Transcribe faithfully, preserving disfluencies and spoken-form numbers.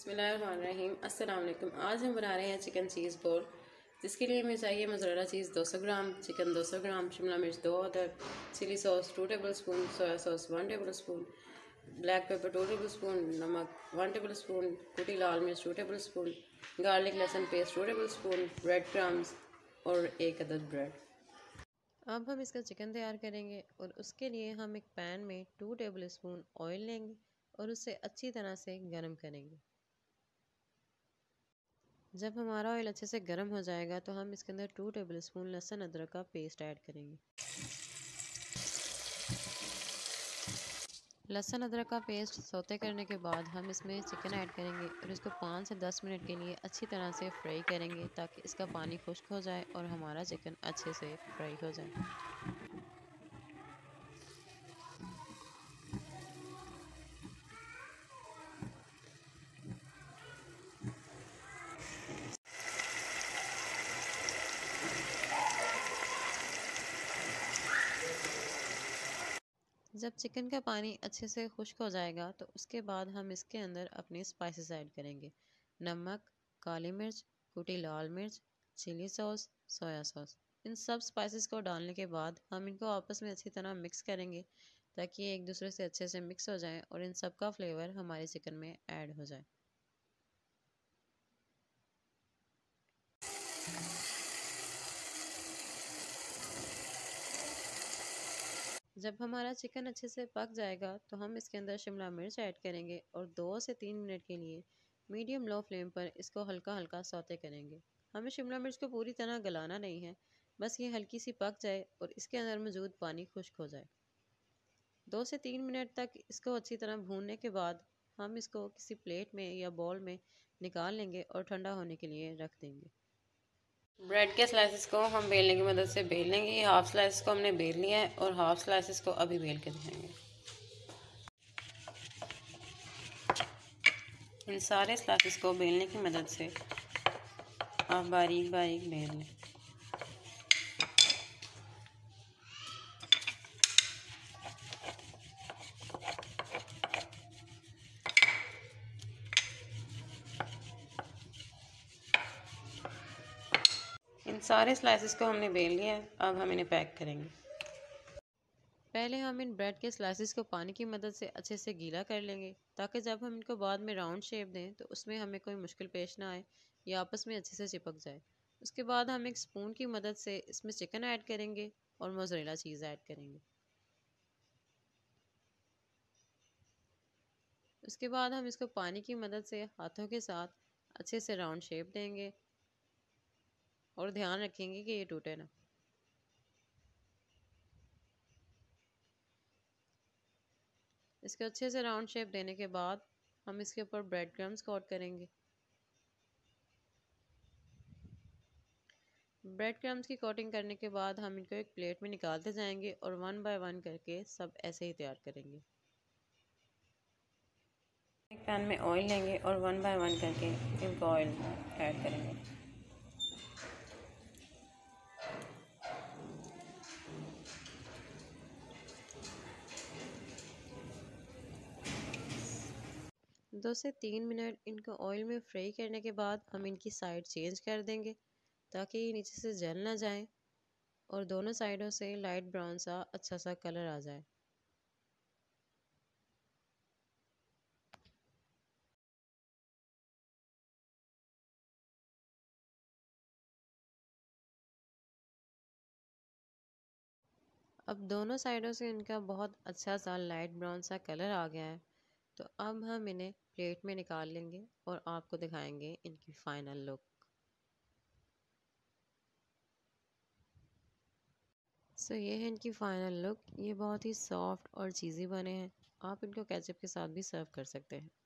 बिस्मिल्लाहिर्रहमानिर्रहीम। अस्सलाम वालेकुम। आज हम बना रहे हैं चिकन चीज़ बॉल, जिसके लिए हमें चाहिए मोज़रेला चीज़ दो सौ ग्राम, चिकन दो सौ ग्राम, शिमला मिर्च दो अदद, chilli sauce two tablespoon, soya sauce one tablespoon, black pepper two tablespoon, नमक वन टेबल स्पून, कुटी लाल मिर्च टू टेबल स्पून, गार्लिक लहसुन paste two tablespoon, bread crumbs और एक अदद ब्रेड। अब हम इसका चिकन तैयार करेंगे और उसके लिए हम एक पैन में टू टेबल स्पून ऑयल लेंगे और उसे अच्छी तरह से गर्म करेंगे। जब हमारा ऑयल अच्छे से गर्म हो जाएगा तो हम इसके अंदर टू टेबल स्पून लहसुन अदरक का पेस्ट ऐड करेंगे। लहसुन अदरक का पेस्ट सौते करने के बाद हम इसमें चिकन ऐड करेंगे और इसको पाँच से दस मिनट के लिए अच्छी तरह से फ्राई करेंगे ताकि इसका पानी खुश्क हो जाए और हमारा चिकन अच्छे से फ्राई हो जाए। जब चिकन का पानी अच्छे से खुश्क हो जाएगा तो उसके बाद हम इसके अंदर अपने स्पाइसेस ऐड करेंगे। नमक, काली मिर्च, कुटी लाल मिर्च, चिली सॉस, सोया सॉस। इन सब स्पाइसेस को डालने के बाद हम इनको आपस में अच्छी तरह मिक्स करेंगे ताकि ये एक दूसरे से अच्छे से मिक्स हो जाएं और इन सब का फ्लेवर हमारे चिकन में ऐड हो जाए। जब हमारा चिकन अच्छे से पक जाएगा तो हम इसके अंदर शिमला मिर्च ऐड करेंगे और दो से तीन मिनट के लिए मीडियम लो फ्लेम पर इसको हल्का हल्का सौते करेंगे। हमें शिमला मिर्च को पूरी तरह गलाना नहीं है, बस ये हल्की सी पक जाए और इसके अंदर मौजूद पानी खुश्क हो जाए। दो से तीन मिनट तक इसको अच्छी तरह भूनने के बाद हम इसको किसी प्लेट में या बाउल में निकाल लेंगे और ठंडा होने के लिए रख देंगे। ब्रेड के स्लाइसेस को हम बेलने की मदद से बेल लेंगे। हाफ स्लाइस को हमने बेल लिया है और हाफ स्लाइसेस को अभी बेल के दिखाएंगे। इन सारे स्लाइसेस को बेलने की मदद से आप बारीक बारीक बेल लें। इन सारे स्लाइसेस को हमने बेल लिया है, अब हम इन्हें पैक करेंगे। पहले हम इन ब्रेड के स्लाइसेस को पानी की मदद से अच्छे से गीला कर लेंगे ताकि जब हम इनको बाद में राउंड शेप दें तो उसमें हमें कोई मुश्किल पेश ना आए, या आपस में अच्छे से चिपक जाए। उसके बाद हम एक स्पून की मदद से इसमें चिकन ऐड करेंगे और मोज़रेला चीज़ ऐड करेंगे। उसके बाद हम इसको पानी की मदद से हाथों के साथ अच्छे से राउंड शेप देंगे और ध्यान रखेंगे कि ये टूटे ना। इसके अच्छे से राउंड शेप देने के बाद हम इसके ऊपर ब्रेड क्रम्स कोट करेंगे। ब्रेड क्रम्स की कोटिंग करने के बाद हम इनको एक प्लेट में निकालते जाएंगे और वन बाय वन करके सब ऐसे ही तैयार करेंगे। एक पैन में ऑयल लेंगे और वन बाय वन करके इनको ऑयल ऐड करेंगे। दो से तीन मिनट इनको ऑयल में फ्राई करने के बाद हम इनकी साइड चेंज कर देंगे ताकि ये नीचे से जल ना जाए और दोनों साइडों से लाइट ब्राउन सा अच्छा सा कलर आ जाए। अब दोनों साइडों से इनका बहुत अच्छा सा लाइट ब्राउन सा कलर आ गया है, तो अब हम इन्हें प्लेट में निकाल लेंगे और आपको दिखाएंगे इनकी फाइनल लुक। सो so, ये है इनकी फाइनल लुक। ये बहुत ही सॉफ्ट और चीज़ी बने हैं। आप इनको केचप के साथ भी सर्व कर सकते हैं।